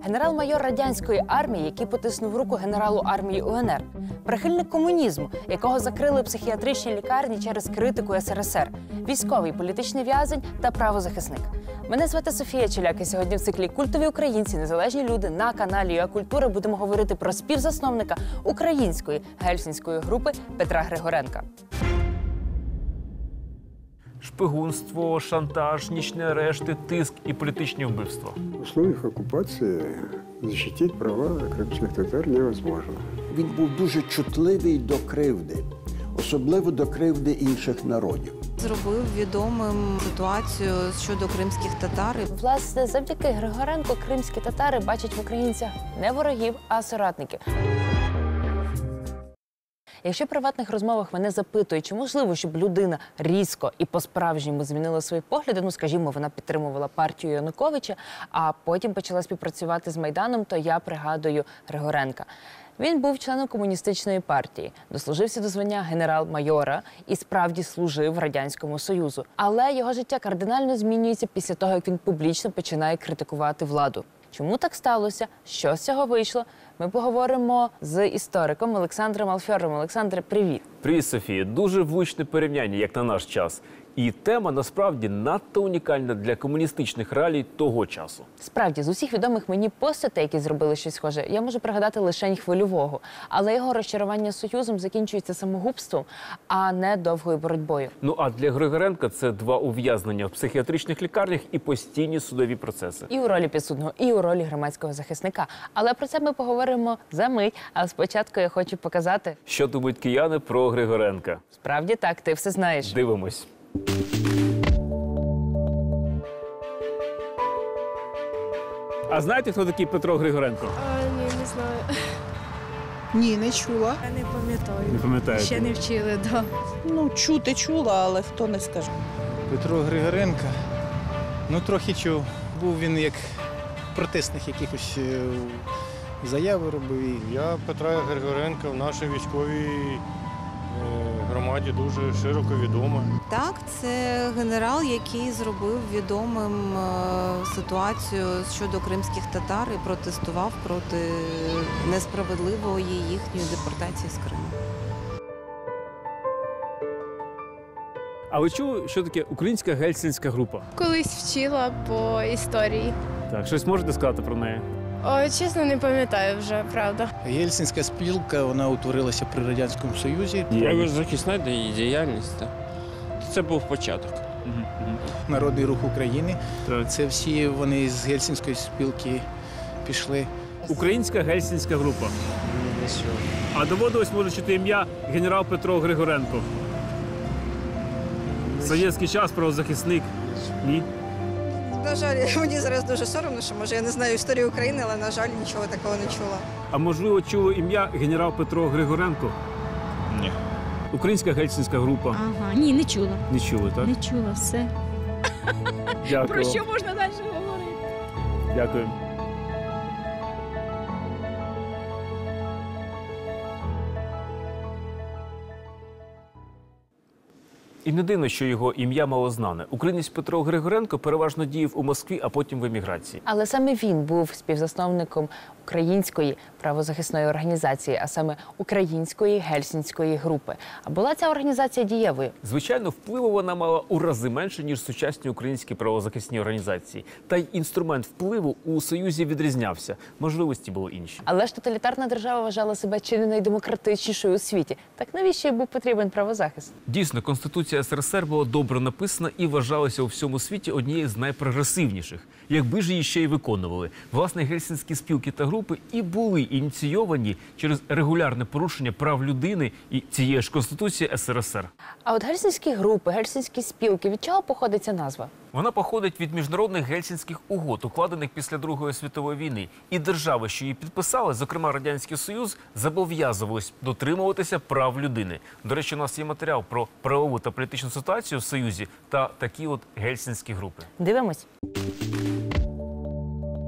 генерал-майор радянської армії, який потиснув руку генералу армії УНР, прихильник комунізму, якого закрили психіатричні лікарні через критику СРСР, військовий політичний в'язень та правозахисник. Мене звати Софія Челяк, і сьогодні в циклі «Культові українці. Незалежні люди» на каналі «ЮА Культура» будемо говорити про співзасновника української гельсінської групи Петра Григоренка. Шпигунство, шантаж, нічні арешти, тиск і політичні вбивства. В условиях окупації захистити права кримських татар невозможно. Він був дуже чутливий до кривди, особливо до кривди інших народів. Зробив відомим ситуацію щодо кримських татар. Власне, завдяки Григоренку кримські татари бачать в українцях не ворогів, а соратників. Якщо в приватних розмовах мене запитують, чи можливо, щоб людина різко і по-справжньому змінила свої погляди, скажімо, вона підтримувала партію Януковича, а потім почала співпрацювати з Майданом, то я пригадую Григоренка. Він був членом комуністичної партії, дослужився до звання генерал-майора і справді служив Радянському Союзу. Але його життя кардинально змінюється після того, як він публічно починає критикувати владу. Чому так сталося? Що з цього вийшло? Ми поговоримо з істориком Олександром Алфьоровим. Олександре, привіт! Привіт, Софія. Дуже влучне порівняння, як на наш час. І тема, насправді, надто унікальна для комуністичних реалій того часу. Справді, з усіх відомих мені постатей, які зробили щось схоже, я можу пригадати лише Хвильового. Але його розчарування Союзом закінчується самогубством, а не довгою боротьбою. А для Григоренка це 2 ув'язнення в психіатричних лікарнях і постійні судові процеси. І у ролі підсудного, і у ролі громадського захисника. Але про це ми поговоримо за мить. А спочатку я хочу показати, що думають кияни про Григоренка. Справді так, ти все знаєш. Дивимось. А знаєте, хто такий Петро Григоренко? Ні, не знаю. Ні, не чула. Я не пам'ятаю. Не пам'ятаєте? Ще не вчили, так. Чути чула, але хто не скаже. Петро Григоренко, трохи чув. Був він як протестних якихось заяви робив. Я Петра Григоренка в нашій військовій громаді дуже широко відомий. Так, це генерал, який зробив відомим ситуацію щодо кримських татар і протестував проти несправедливої їхньої депортації з Криму. А ви чули, що таке українська гельсінська група? Колись вчила по історії. Так, щось можете сказати про неї? Чесно, не пам'ятаю вже, правда. Єльцинська спілка, вона утворилася при Радянському Союзі. Правозахисна діяльність. Це був початок. Народний рух України. Так. Це всі вони з Гельсінської спілки пішли. Українська гельсінська група. А доводилось, може, чути ім'я генерал Петро Григоренко. Совєтський час, правозахисник. Ні? На жаль, мені зараз дуже соромно, що, може, я не знаю історію України, але, на жаль, нічого такого не чула. А можливо, чули ім'я генерал Петро Григоренко? Ні. Українська гельсінська група. Ага, ні, не чула. Не чули, так? Не чула, все. Дякую. Про що можна далі говорити? Дякую. І не дивно, що його ім'я малознане. Українець Петро Григоренко переважно діяв у Москві, а потім в еміграції. Але саме він був співзасновником української правозахисної організації, а саме української гельсінської групи. А була ця організація дієвою? Звичайно, впливу вона мала у рази менше, ніж сучасні українські правозахисні організації. Та й інструмент впливу у Союзі відрізнявся. Можливості були інші. Але ж тоталітарна держава вважала себе чи не найдемократичнішою у світі. Так навіщо їй був потрібен правозахист? Дійсно, Конституція СРСР була добре написана і вважалася у всьому світі однією з найпрогресивніших. Якби ж її ще й виконували. Власне, гельсінські спілки та групи і були ініційовані через регулярне порушення прав людини і цієї ж Конституції СРСР. А от гельсінські групи, гельсінські спілки, від чого походить ця назва? Вона походить від міжнародних гельсінських угод, укладених після Другої світової війни. І держави, що її підписали, зокрема Радянський Союз, зобов'язувались дотримуватися прав людини. До речі, у нас є матеріал про правову та політичну ситуацію в Союзі та такі от гельсінські групи. Дивимось.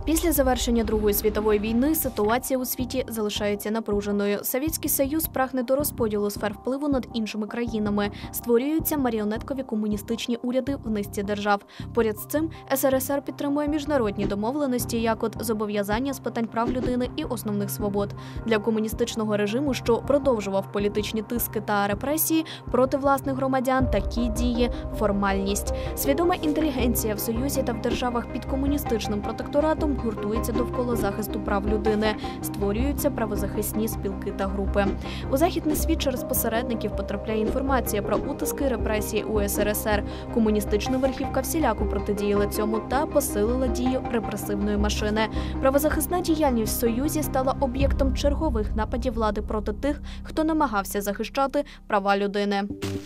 Після завершення Другої світової війни ситуація у світі залишається напруженою. Совєтський Союз прагне до розподілу сфер впливу над іншими країнами. Створюються маріонеткові комуністичні уряди в низці держав. Поряд з цим СРСР підтримує міжнародні домовленості, як от зобов'язання з питань прав людини і основних свобод. Для комуністичного режиму, що продовжував політичні тиски та репресії проти власних громадян, такі дії – формальність. Свідома інтелігенція в Союзі та в державах під комуністичним протекторатом гуртується довкола захисту прав людини. Створюються правозахисні спілки та групи. У західний світ через посередників потрапляє інформація про утиски, репресії у СРСР. Комуністична верхівка всіляко протидіяла цьому та посилила дію репресивної машини. Правозахисна діяльність в Союзі стала об'єктом чергових нападів влади проти тих, хто намагався захищати права людини.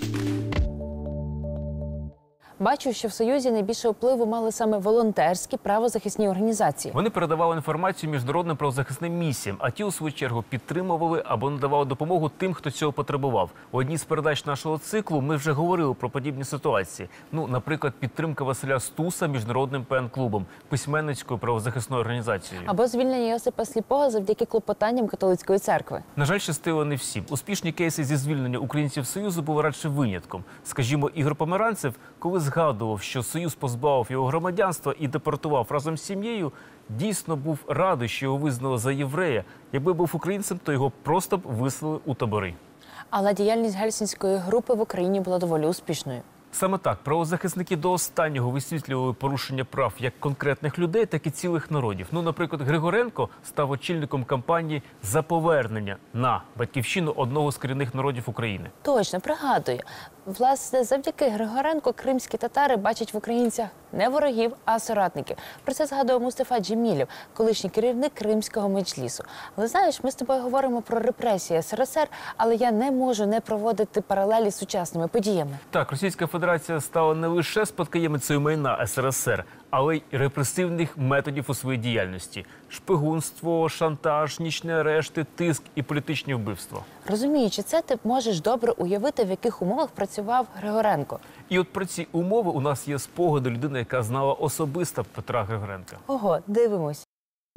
Бачу, що в Союзі найбільше впливу мали саме волонтерські правозахисні організації. Вони передавали інформацію міжнародним правозахисним місіям, а ті, у свою чергу, підтримували або надавали допомогу тим, хто цього потребував. У одній з передач нашого циклу ми вже говорили про подібні ситуації. Наприклад, підтримка Василя Стуса міжнародним ПН-клубом, письменницькою правозахисною організацією. Або звільнення Йосипа Сліпого завдяки клопотанням католицької церкви. На жаль, щастило не всім. Успішні кейси зі звільнення українців з Союзу були радше винятком. Скажімо, Ігор Померанцев, коли згадував, що Союз позбавив його громадянства і депортував разом з сім'єю, дійсно був радий, що його визнали за єврея. Якби був українцем, то його просто б виселили у табори. Але діяльність Гельсінської групи в Україні була доволі успішною. Саме так, правозахисники до останнього висвітлювали порушення прав як конкретних людей, так і цілих народів. Наприклад, Григоренко став очільником кампанії «За повернення» на батьківщину одного з корінних народів України. Точно, пригадую. Власне, завдяки Григоренко кримські татари бачать в українцях не ворогів, а соратників. Про це згадував Мустафа Джемілєв, колишній керівник Кримського меджлісу. Але знаєш, ми з тобою говоримо про репресії СРСР, але я не можу не проводити паралелі з сучасними подіями. Так, Російська Федерація стала не лише спадкоємицею майна СРСР, але й репресивних методів у своїй діяльності. Шпигунство, шантаж, нічні арешти, тиск і політичні вбивства. Розуміючи це, ти можеш добре уявити, в яких умовах працював Григоренко. І от про ці умови у нас є спогади людини, яка знала особисто Петра Григоренка. Ого, дивимось.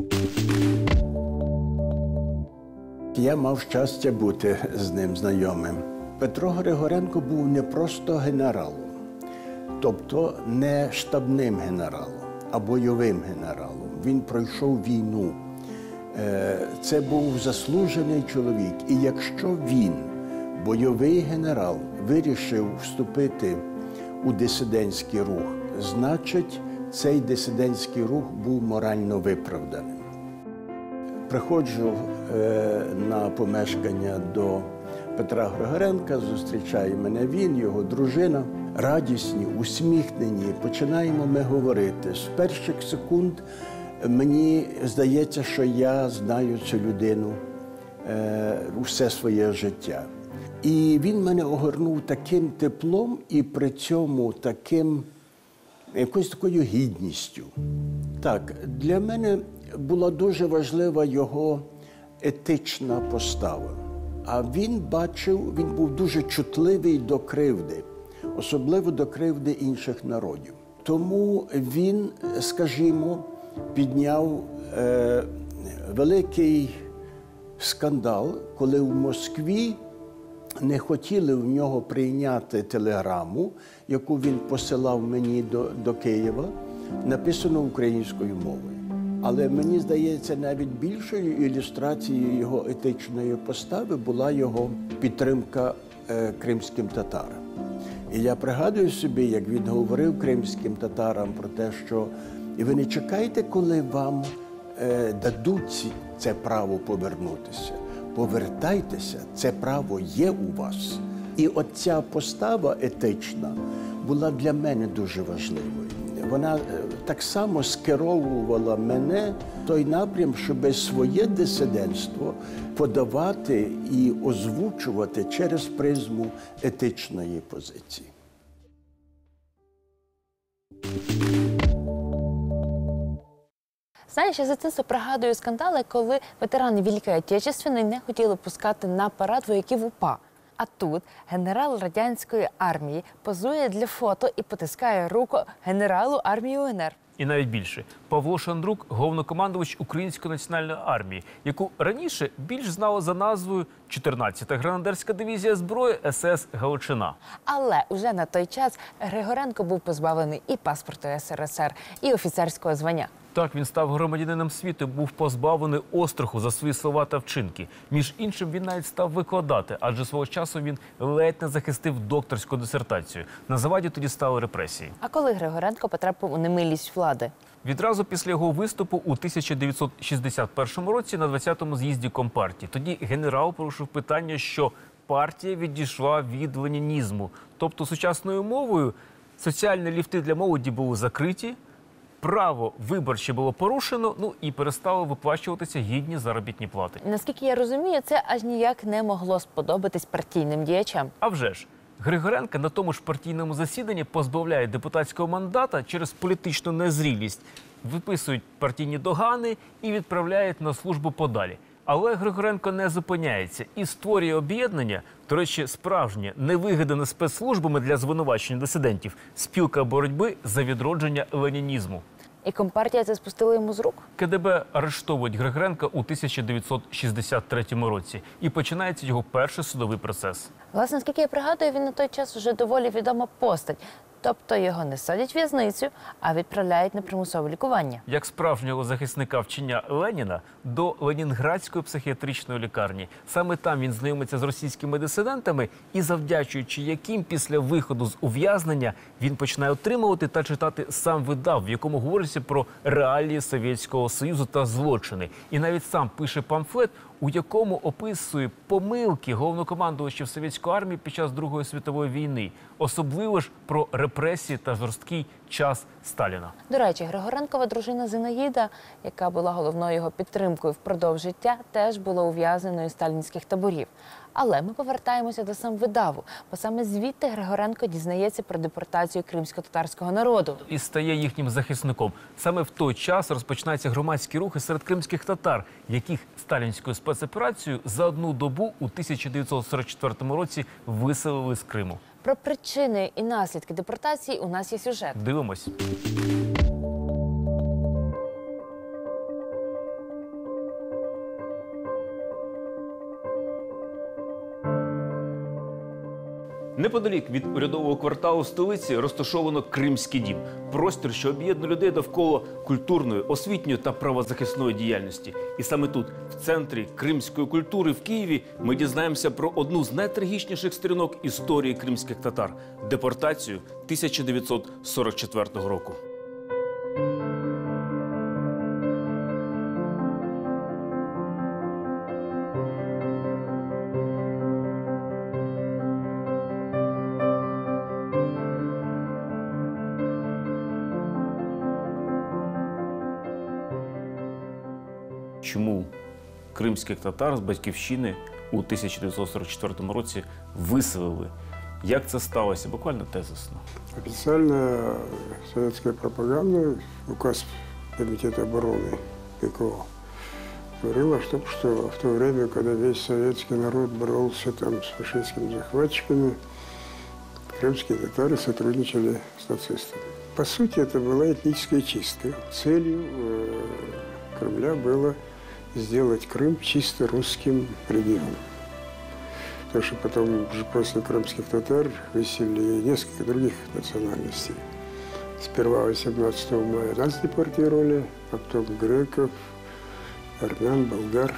Я мав щастя бути з ним знайомим. Петро Григоренко був не просто генералом, тобто не штабним генералом, а бойовим генералом. Він пройшов війну. Це був заслужений чоловік. І якщо він, бойовий генерал, вирішив вступити у дисидентський рух, значить, цей дисидентський рух був морально виправданим. Приходжу на помешкання до Петра Григоренка, зустрічає мене він, його дружина. Радісні, усміхнені, починаємо ми говорити. З перших секунд мені здається, що я знаю цю людину все своє життя. І він мене огорнув таким теплом і при цьому якоюсь такою гідністю. Так, для мене була дуже важлива його етична постава. А він був дуже чутливий до кривди, особливо до кривди інших народів. Тому він, скажімо, підняв великий скандал, коли в Москві не хотіли в нього прийняти телеграму, яку він посилав мені до Києва, написану українською мовою. Але мені здається, навіть більшою ілюстрацією його етичної постави була його підтримка кримським татарам. І я пригадую собі, як він говорив кримським татарам про те, що і ви не чекайте, коли вам дадуть це право повернутися. Повертайтеся, це право є у вас. І оця постава етична була для мене дуже важливою. Вона так само скеровувала мене в той напрям, щоб своє дисидентство подавати і озвучувати через призму етичної позиції. Знаєш, я за це пригадую скандали, коли ветерани Великої Отечественної не хотіли пускати на парад вояків УПА. А тут генерал радянської армії позує для фото і потискає руку генералу армії УНР. І навіть більше. Павло Шандрук – головнокомандувач Української національної армії, яку раніше більш знали за назвою 14-та гренадерська дивізія зброї СС «Галичина». Але уже на той час Григоренко був позбавлений і паспорту СРСР, і офіцерського звання. Так, він став громадянином світу, був позбавлений остраху за свої слова та вчинки. Між іншим, він навіть став викладати, адже свого часу він ледь не захистив докторську дисертацію. На заваді тоді стали репресії. А коли Григоренко потрапив у немилість влади? Відразу після його виступу у 1961 році на 20-му з'їзді Компартії. Тоді генерал порушив питання, що партія відійшла від ленінізму. Тобто, сучасною мовою, соціальні ліфти для молоді були закриті, право виборче було порушено, ну і перестало виплачуватися гідні заробітні плати. Наскільки я розумію, це аж ніяк не могло сподобатись партійним діячам. А вже ж, Григоренка на тому ж партійному засіданні позбавляє депутатського мандата через політичну незрілість, виписують партійні догани і відправляють на службу подалі. Але Григоренко не зупиняється і створює об'єднання, до речі, справжнє, невигадане спецслужбами для звинувачення дисидентів, спілка боротьби за відродження ленінізму. І Компартія це спустила йому з рук? КДБ арештовують Григоренка у 1963 році. І починається його перший судовий процес. Власне, наскільки я пригадую, він на той час вже доволі відома постать. Тобто його не садять в в'язницю, а відправляють на примусове лікування. Як справжнього захисника вчення Леніна до Ленінградської психіатричної лікарні. Саме там він знайомиться з російськими дисидентами і, завдячуючи яким після виходу з ув'язнення, він починає отримувати та читати сам видав, в якому говориться про реалії Совєтського Союзу та злочини. І навіть сам пише памфлет, у якому описує помилки головнокомандувачів Совєтської армії під час Другої світової війни. Особливо ж про репресії та жорсткий час Сталіна. До речі, Григоренкова дружина Зинаїда, яка була головною його підтримкою впродовж життя, теж була ув'язненою з сталінських таборів. Але ми повертаємося до самвидаву, бо саме звідти Григоренко дізнається про депортацію кримсько-татарського народу. І стає їхнім захисником. Саме в той час розпочинаються громадські рухи серед кримських татар, яких сталінською спецоперацією за одну добу у 1944 році виселили з Криму. Про причини і наслідки депортації у нас є сюжет. Дивимось. Неподалік від урядового кварталу столиці розташовано Кримський дім. Простір, що об'єднує людей довкола культурної, освітньої та правозахисної діяльності. І саме тут, в центрі кримської культури в Києві, ми дізнаємося про одну з найтрагічніших сторінок історії кримських татар – депортацію 1944 року. Чому кримських татар з батьківщини у 1944 році виселили? Як це сталося? Буквально тезисно. Официально советская пропаганда, указ Комитета обороны ПКО, говорила о том, что в то время, когда весь советский народ боролся там с фашистскими захватчиками, крымские татары сотрудничали с нацистами. По сути, это была этническая чистка. Целью Кремля было сделать Крым чисто русским регионом. Потому что потом, после крымских татар, выселили несколько других национальностей. Сперва 18 мая нас депортировали, потом греков, армян, болгар.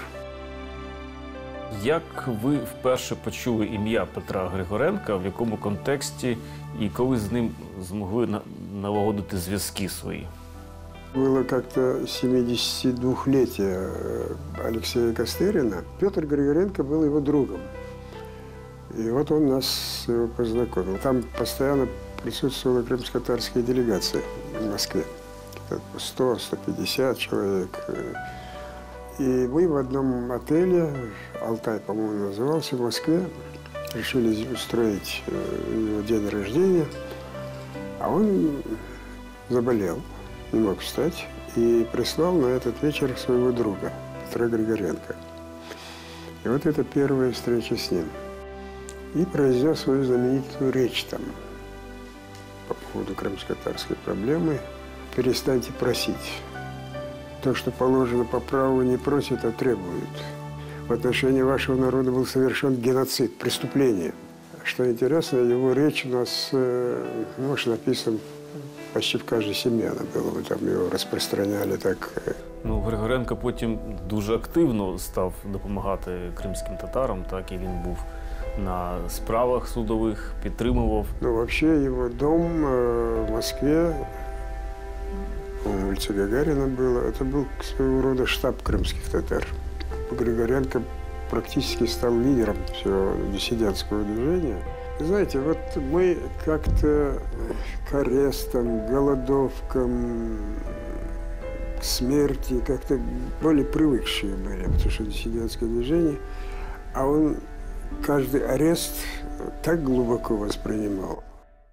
Як ви вперше почули ім'я Петра Григоренка, в якому контексті і коли з ним змогли налагодити зв'язки свої? Было как-то 72-летие Алексея Костерина. Петр Григоренко был его другом. И вот он нас его познакомил. Там постоянно присутствовала крымско-татарская делегация в Москве. 100-150 человек. И мы в одном отеле, Алтай, по-моему, назывался, в Москве, решили устроить его день рождения. А он заболел, не мог встать, и прислал на этот вечер своего друга, Петра Григоренко. И вот это первая встреча с ним. И произнес свою знаменитую речь там по поводу крымско-татарской проблемы. перестаньте просить. То, что положено по праву, не просят, а требуют. В отношении вашего народа был совершен геноцид, преступление. Что интересно, его речь у нас, написана почти в каждой семье. Мы там его распространяли так. Григоренко потім дуже активно став допомагати кримським татарам, так, і він був на справах судових, підтримував. Вообще его дом в Москве, на улице Гагарина было, это был своего рода штаб крымских татар. Григоренко практически стал лидером всего диссидентского движения. Знаете, вот мы как-то к арестам, голодовкам, к смерти как-то более привыкшие были, потому что диссидентское движение, а он каждый арест так глубоко воспринимал.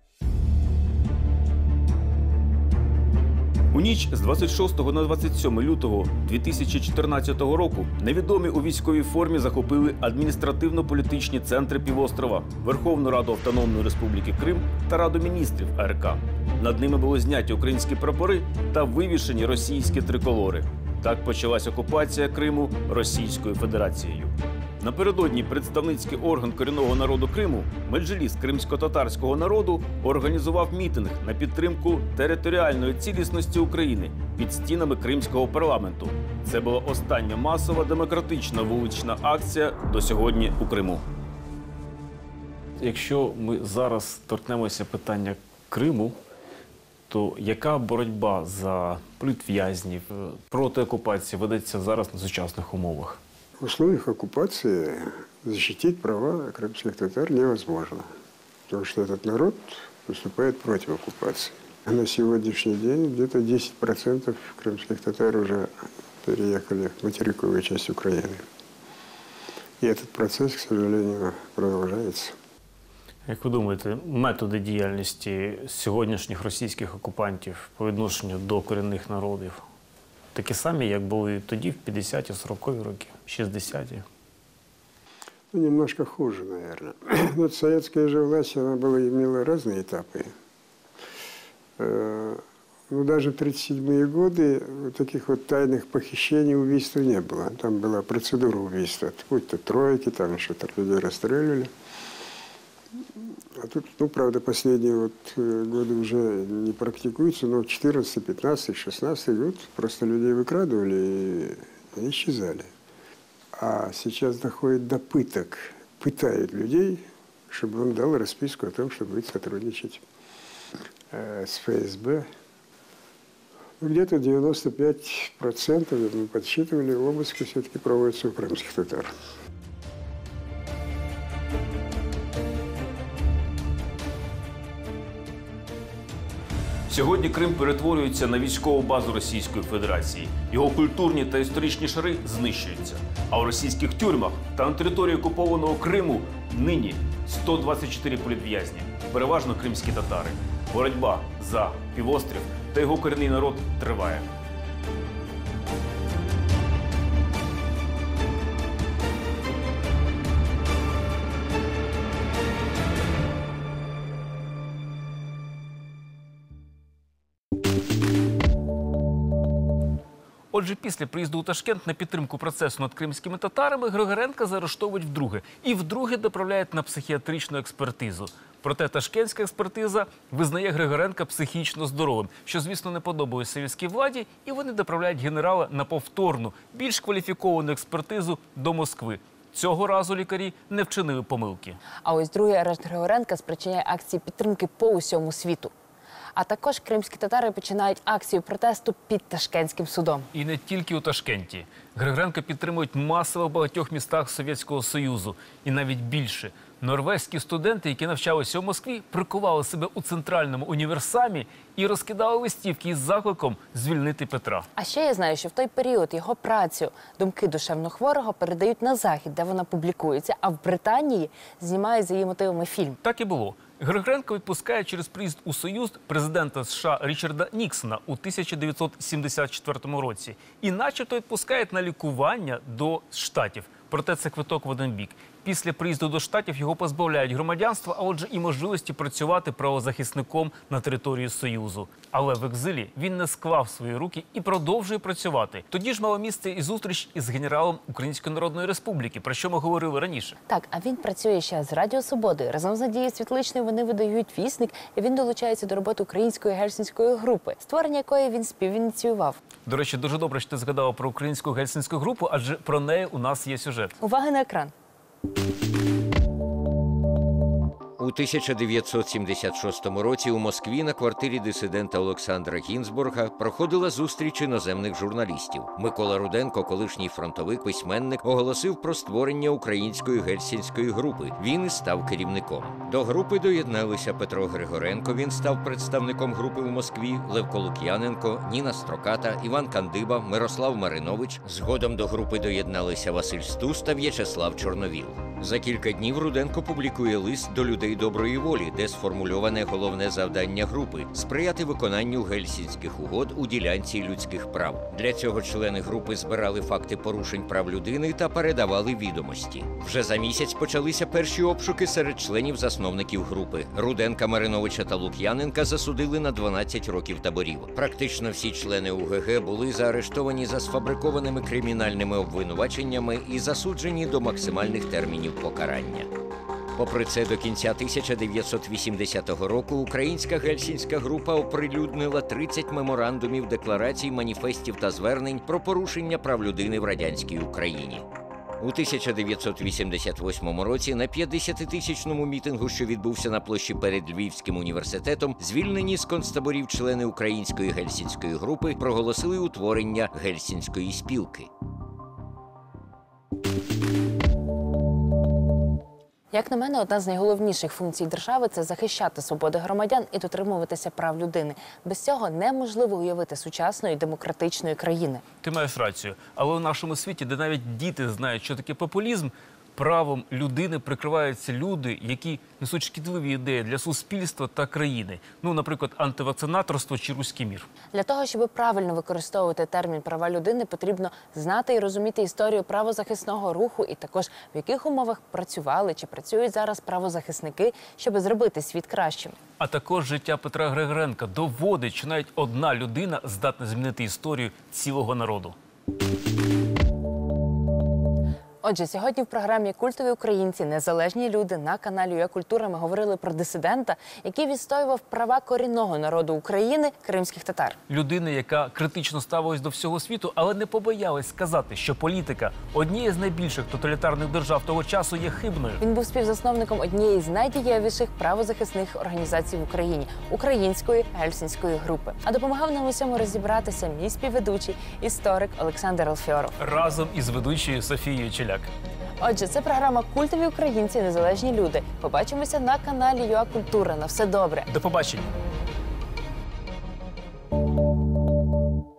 У ніч з 26 на 27 лютого 2014 року невідомі у військовій формі захопили адміністративно-політичні центри півострова, Верховну Раду Автономної Республіки Крим та Раду міністрів АРК. Над ними були зняті українські прапори та вивішені російські триколори. Так почалась окупація Криму Російською Федерацією. Напередодні представницький орган корінного народу Криму, Меджліс кримсько-татарського народу, організував мітинг на підтримку територіальної цілісності України під стінами Кримського парламенту. Це була остання масова демократична вулична акція до сьогодні у Криму. Якщо ми зараз торкнемося питання Криму, то яка боротьба за політв'язнів проти окупації ведеться зараз на сучасних умовах? В условиях оккупации защитить права крымских татар невозможно, потому что этот народ выступает против оккупации. На сегодняшний день где-то 10% крымских татар уже переехали в материковую часть Украины. И этот процесс, к сожалению, продолжается. Як ви думаєте, методи діяльності сьогоднішніх російських окупантів по відношенню до корінних народів такі самі, як були тоді, в 50-ті, 40-ті роки, 60-ті? Немножко хуже, наверное. Вот советская же власть, она имела разные этапы. Даже в 1937-е годы таких вот тайных похищений, убийств не было. Там была процедура убийства, будь-то тройки, там еще так людей расстреливали. А тут, правда, последние годы уже не практикуются, но в 14, 15, 16 год просто людей выкрадывали и исчезали. А сейчас доходит до пыток. Пытают людей, чтобы он дал расписку о том, что будет сотрудничать с ФСБ. Где-то 95%, мы подсчитывали, обыски все-таки проводятся у крымских татар. Сьогодні Крим перетворюється на військову базу Російської Федерації. Його культурні та історичні шари знищуються. А у російських тюрмах та на території окупованого Криму нині 124 політв'язні, переважно кримські татари. Боротьба за півострів та його корінний народ триває. Отже, після приїзду у Ташкент на підтримку процесу над кримськими татарами Григоренка заарештовують вдруге. І вдруге доправляють на психіатричну експертизу. Проте ташкентська експертиза визнає Григоренка психічно здоровим, що, звісно, не подобалось совєтській владі, і вони доправляють генерала на повторну, більш кваліфіковану експертизу до Москви. Цього разу лікарі не вчинили помилки. А ось другий арешт Григоренка спричиняє акції підтримки по усьому світу. А також кримські татари починають акцію протесту під Ташкентським судом. І не тільки у Ташкенті. Григоренка підтримують масово в багатьох містах Совєтського Союзу. І навіть більше. Норвезькі студенти, які навчалися у Москві, прикували себе у центральному універсамі і розкидали листівки із закликом звільнити Петра. А ще я знаю, що в той період його працю «Думки душевнохворого» передають на Захід, де вона публікується, а в Британії знімають за її мотивами фільм. Так і було. Григоренко відпускає через приїзд у Союз президента США Річарда Ніксона у 1974 році. І начебто відпускають на лікування до Штатів. Проте це квиток в один бік. Після приїзду до Штатів його позбавляють громадянства, а отже і можливості працювати правозахисником на території Союзу. Але в екзилі він не склав свої руки і продовжує працювати. Тоді ж мала місце і зустріч із генералом Української Народної Республіки, про що ми говорили раніше. Так, а він працює ще з Радіо Свободи. Разом з Надією Світличною вони видають «Вісник», і він долучається до роботи української гельсінської групи, створення якої він співініціював. До речі, дуже добре, що ти згадала про українську гельсінську групу, адже про неї у нас є сюжет. Увага на екран. У 1976 році у Москві на квартирі дисидента Олександра Гінзбурга проходила зустріч іноземних журналістів. Микола Руденко, колишній фронтовий письменник, оголосив про створення української гельсінської групи. Він і став керівником. До групи доєдналися Петро Григоренко, він став представником групи у Москві, Левко Лук'яненко, Ніна Строката, Іван Кандиба, Мирослав Маринович. Згодом до групи доєдналися Василь Стус та В'ячеслав Чорновіл. За кілька днів Руденко публікує лист до людей доброї волі, де сформульоване головне завдання групи – сприяти виконанню Гельсінських угод у ділянці людських прав. Для цього члени групи збирали факти порушень прав людини та передавали відомості. Вже за місяць почалися перші обшуки серед членів-засновників групи. Руденка, Мариновича та Лук'яненка засудили на 12 років таборів. Практично всі члени УГГ були заарештовані за сфабрикованими кримінальними обвинуваченнями і засуджені до максимальних термінів покарання. Попри це, до кінця 1980 року українська гельсінська група оприлюднила 30 меморандумів, декларацій, маніфестів та звернень про порушення прав людини в радянській Україні. У 1988 році на 50-тисячному мітингу, що відбувся на площі перед Львівським університетом, звільнені з концтаборів члени української гельсінської групи проголосили утворення Гельсінської спілки. Як на мене, одна з найголовніших функцій держави – це захищати свободи громадян і дотримуватися прав людини. Без цього неможливо уявити сучасної демократичної країни. Ти маєш рацію. Але у нашому світі, де навіть діти знають, що таке популізм, правом людини прикриваються люди, які несуть шкідливі ідеї для суспільства та країни. Ну, наприклад, антивакцинаторство чи руський мір. Для того, щоб правильно використовувати термін «права людини», потрібно знати і розуміти історію правозахисного руху і також в яких умовах працювали чи працюють зараз правозахисники, щоб зробити світ кращим. А також життя Петра Григоренка доводить, що навіть одна людина здатна змінити історію цілого народу. Отже, сьогодні в програмі «Культові українці. Незалежні люди» на каналі «ЮА Культура» ми говорили про дисидента, який відстоював права корінного народу України – кримських татар. Людина, яка критично ставилась до всього світу, але не побоялась сказати, що політика однієї з найбільших тоталітарних держав того часу є хибною. Він був співзасновником однієї з найдієвіших правозахисних організацій в Україні – Української гельсінської групи. А допомагав нам у цьому розібратися мій співведучий, історик Олександр Алфьоров. Разом із ведучою Софією Челяк. Отже, це програма «Культові українці. Незалежні люди». Побачимося на каналі «ЮА Культура». На все добре. До побачення.